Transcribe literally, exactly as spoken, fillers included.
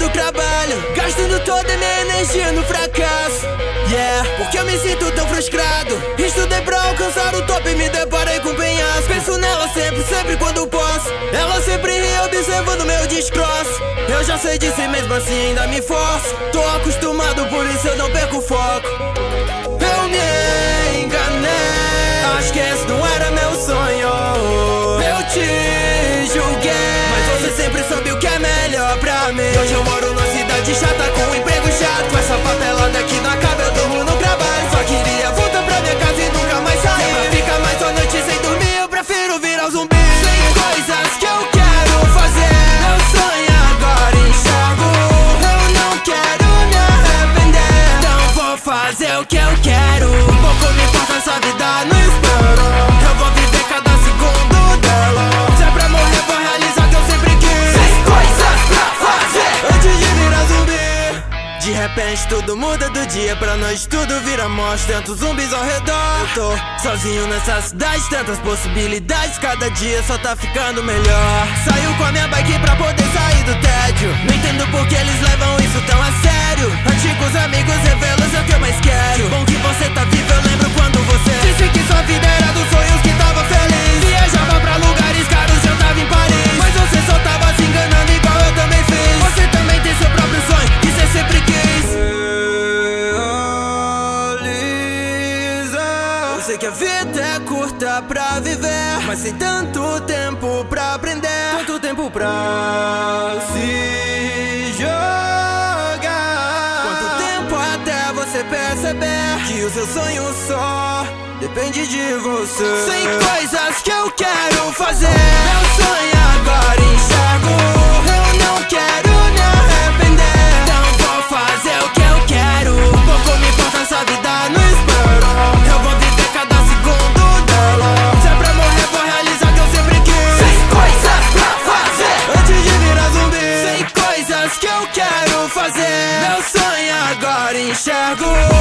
do trabalho, gastando toda a minha energia no fracasso. Yeah, porque eu me sinto tão frustrado. Estudei pra alcançar o topo e me deparei com penhasco. Penso nela sempre, sempre quando posso. Ela sempre ri observando meu destroço. Eu já sei disso e mesmo assim ainda me forço. Tô acostumado, por isso eu não perco o foco. Eu me enganei, acho que esse não era meu sonho. Eu te julguei, mas você sempre soube o que é melhor pra mim. Hoje eu moro numa cidade chata com um emprego chato. Com essa papelada que não acaba, eu durmo no trabalho. Só queria voltar pra minha casa e nunca mais sair. Pra ficar mais uma noite sem dormir, eu prefiro virar zumbi. Tem coisas que eu quero fazer, meu sonho agora enxergo. Eu não quero me arrepender, então vou fazer o que eu quero. Um pouco me importa essa vida, não espero. Eu vou viver cada segundo dela. Se é pra morrer, vou realizar o que eu sempre quis. Tem coisas pra fazer antes de virar zumbi. De repente tudo muda do dia pra noite, tudo vira morte, tantos zumbis ao redor. Eu tô sozinho nessa cidade, tantas possibilidades, cada dia só tá ficando melhor. Saio com a minha bike pra poder sair do tédio. Não entendo por que eles levam isso tão a sério. Antigos amigos revelam é o que eu mais quero. Bom que você tá vivo, eu lembro quando você disse que sua vida era dos sonhos, que tava feliz. Viajava pra lugares caros, eu tava em Paris. Mas você só tava se enganando igual eu também fiz. Você também tem seu próprio sonho, que você sempre quis. Eu sei que a vida é curta pra viver, mas tem tanto tempo pra aprender, tanto tempo pra se jogar. Quanto tempo até você perceber que o seu sonho só depende de você. Tem coisas que eu quero fazer, meu sonho agora enxergo. Eu não quero me arrepender, então vou fazer o que eu quero. Um pouco me importa essa vida, não espero. Eu vou viver cada segundo dela. Se é pra morrer, vou realizar o que eu sempre quis. Tem coisas pra fazer antes de virar zumbi. Tem coisas que eu quero fazer, meu sonho agora enxergo.